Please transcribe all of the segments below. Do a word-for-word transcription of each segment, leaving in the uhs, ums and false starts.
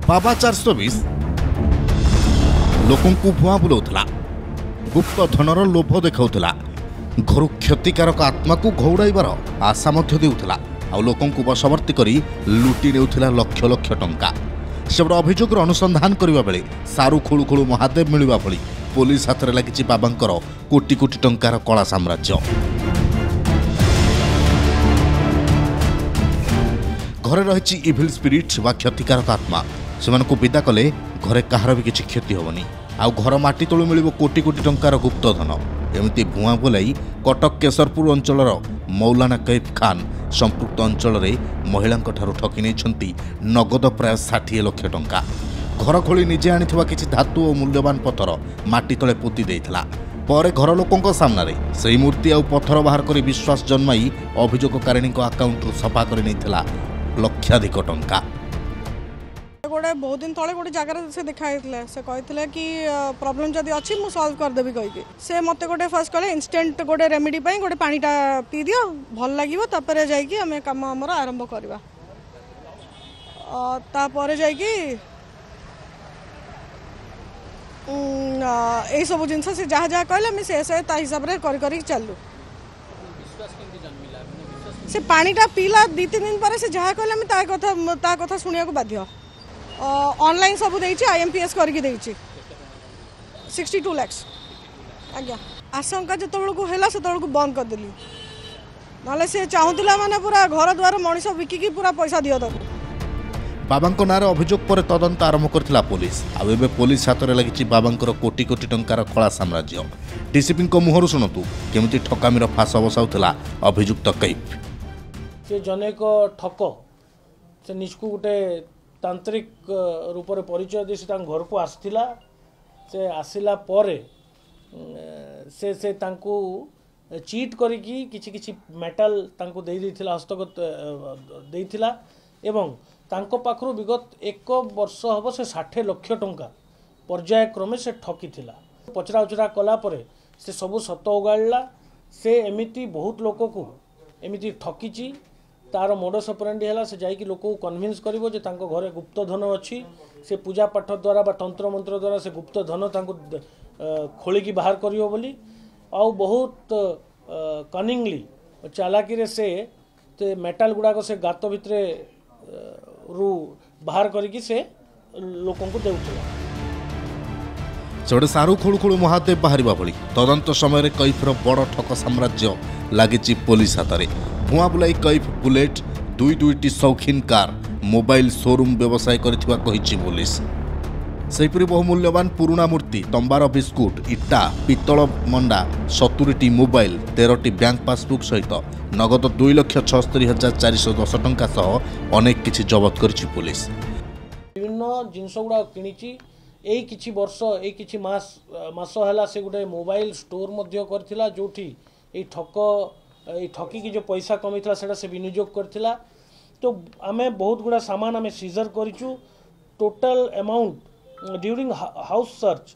बाबा चार सौ बीस लोक भुआ बुलाऊला गुप्त धनर लोभ देखा घर क्षतिकारक आत्मा को घौड़ाइबार आशा देउथला आ लोक बशवर्ती कर लुटि नेउथला लक्ष लक्ष टंका। सेबड़ अभियोग अनुसंधान करने बेले सारू खोलु खोलु महादेव मिलवा भली पुलिस हाथ में लगी बाबांकर कोटी कोटी टंकार कला साम्राज्य। घरे रही इभिल स्पिरिट वा क्षतिकारक आत्मा से विदा कले घरे कहार भी किसी क्षति हेनी आउ घर माटी तलु मिल कोटी कोटी टंकार गुप्त धन। एमती भुआ बुलाई कटक केशरपुर अंचल मौलाना कैफ खान संपृक्त अंचल में महिला ठकी नहीं नगद प्राय षाठी लक्ष टंका। घर खोली निजे आनी किसी धातु और मूल्यवान पत्थर माटी तले पोती देइथिला। पर घर लोकों सामने से मूर्ति आउ पत्थर बाहर कर विश्वास जन्माई अभियोगकारिणी आकाउंट सफा कर नहीं लक्षाधिक टंका। गोटे बहुत दिन तले गोटे जगार से देखाई से कहते कि प्रॉब्लम जदि अच्छी मुझे सॉल्व करदेवी कहीकि से मत गोटे फर्स्ट कले इंस्टेंट गोटे रेमेडी गोटे पानीटा पी दियो भल लगे तापर जाकि आम कम आमर आरंभ करवा तापर जाकि यही सब जिन से जहाँ जहाँ कहले से से हिसाब से कर चलू से पानीटा पीला दी तीन दिन पर से जहाँ कहले ता कथा ता कथा शुणा बाध्य। ऑनलाइन सब देछि आईएमपीएस करके देछि सिक्सटी टू लैक्स आज्ञा आशंका जो को हैला से को बंद कर देली नाले से चाहूला माने पूरा घर द्वार मनीष बिकिकी पूरा पैसा दियो तक। बाबांको नारे अभियोग पर तदंत आरंभ करथिला पुलिस आ एबे पुलिस हाथ में लगी बाबांकर कोटी कोटी टंकार कला साम्राज्य। डीसीपी को मुहर शुणतु केमिति ठकामीर फास बसाउथला अभियुक्त कैफ। से जने को ठक से निजको गोटे तांत्रिक रूप से परिचय दे घर को आसला से आसला पर से से तांको चीट करिकी किछि किछि मेटल तांको दे देथिला हस्तगत देथिला एवं तांको पाखरु विगत एक वर्ष हब से षाठी लक्ष टंका पर्याय क्रमे से ठकी थिला। पचरा उचरा कला परे से सबु सत उगाड़ला से एमिति बहुत लोक को एमिति ठकीची तार मोडस ऑपरेंडी है से जाकि लोक को कन्विन्स करिवो जे तांको घरे गुप्त धन अच्छी से पूजा पाठ द्वारा बा तंत्र मंत्र द्वारा से गुप्त धन तांको खोलिकी बाहर करिवो बोली आउ बहुत कनिंगली चालाकी रे से ते मेटल गुड़ाक से गात भितरे रु बाहर करिकी से लोकों को देउथला। सेबड़े सारू खोलु खोलु महादेव बाहर भली तदंत समय कैफर बड़ ठक साम्राज्य लगी पुलिस हाथ में। भुआ बुलाई कैफ बुलेट दुई दुईटी शौकीन कार मोबाइल शोरूम व्यवसाय करथिबा कहिछि पुलिस। सेहिपरि बहु मूल्यवान पुराणा मूर्ति तंबार बिस्कुट इटा पितल मंडा सतुरीटी मोबाइल तेरटी बैंक पासबुक सहित नगद दुई लक्ष छस्तरी हजार चार सौ दस टंका सह अनेक किछि जबत करछि पुलिस। विभिन्न जिनस गुड़ा किणिछि एई किछि वर्ष एई किछि मास मास हैला से गुटे मोबाइल स्टोर मध्य करथिला जोठी एई ठक एई ठकी की जो पैसा कमिथिला सेटा से विनियोग करथिला। तो आमे बहुत गुड़ा सामान आमे सीजर करिछु। Total amount during house search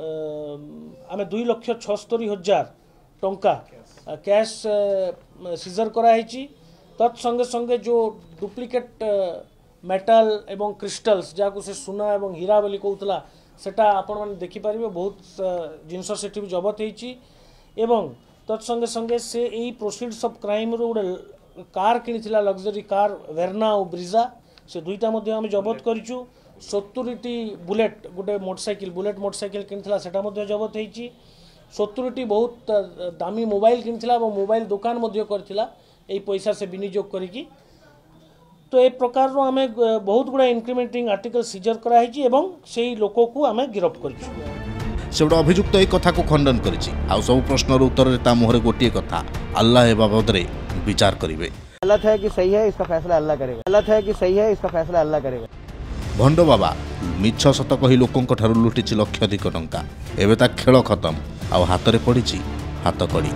आमे दुई लक्ष छस्तरी हजार टंका कैश सीजर कराई। तत्संगे संगे जो डुप्लिकेट मेटल एवं क्रिस्टल्स जहाँ से सुना एवं हीरा बोली कहूला सेटा आपण मैंने देखिपारे बहुत जिनस से जबत होती एवं तत्संगे संगे से यही प्रोसीड्स ऑफ क्राइम रो गोटे कार किनिथिला लग्जरी कार वेरना और ब्रिजा से दुईटा मध्य आम जबत करिछु। सत्तरीटी बुलेट गोटे मोटरसाइकिल बुलेट मोटरसाइकिल किनिथिला सेटा मध्य जबत होती। सत्तरीटी बहुत दामी मोबाइल किनिथिला और मोबाइल दुकान मध्य करथिला एई पैसा से विनियोग करिकी। तो ए प्रकार रो आमे बहुत गुड़ा इंक्रीमेंटिंग आर्टिकल सीजर कराई एवं से लोक को आमे गिरफ्त करिछु। सेबड़ अभियुक्त एक कथा को खंडन करिछि आउ सब प्रश्नर उत्तर रे ता मुहरे गोटिए कथा अल्लाह ए बाबद रे विचार करिवे। गलत है कि सही है इसका फैसला अल्लाह करेगा। गलत है कि सही है इसका फैसला अल्लाह करेगा। भंड बाबा मिछ सत कही लोकों ठारू लुटिछि लक्षाधिक टंका एबे ता खेल खत्म आउ हाथ रे पड़िछि हाथ कड़ी।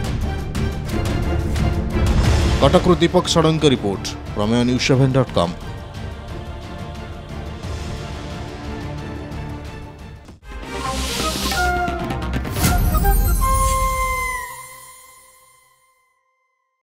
कटकरू Deepak Shadang report Prameya news seven dot com.